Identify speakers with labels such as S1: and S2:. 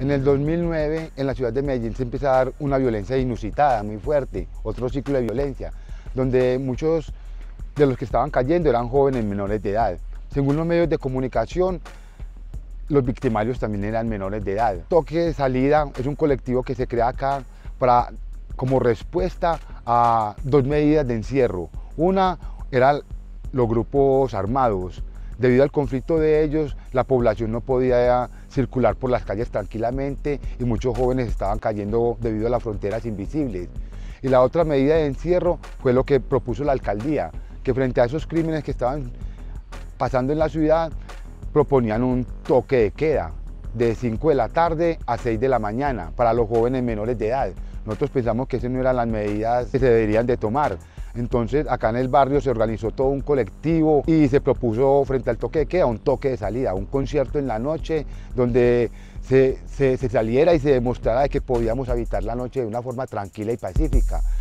S1: En el 2009, en la ciudad de Medellín se empieza a dar una violencia inusitada, muy fuerte, otro ciclo de violencia, donde muchos de los que estaban cayendo eran jóvenes menores de edad. Según los medios de comunicación, los victimarios también eran menores de edad. Toque de Salida es un colectivo que se crea acá como respuesta a dos medidas de encierro. Una eran los grupos armados. Debido al conflicto de ellos, la población no podía circular por las calles tranquilamente y muchos jóvenes estaban cayendo debido a las fronteras invisibles. Y la otra medida de encierro fue lo que propuso la alcaldía, que frente a esos crímenes que estaban pasando en la ciudad, proponían un toque de queda de 5 de la tarde a 6 de la mañana para los jóvenes menores de edad. Nosotros pensamos que esas no eran las medidas que se deberían de tomar. Entonces acá en el barrio se organizó todo un colectivo y se propuso frente al toque de queda un toque de salida, un concierto en la noche donde se saliera y se demostrara que podíamos habitar la noche de una forma tranquila y pacífica.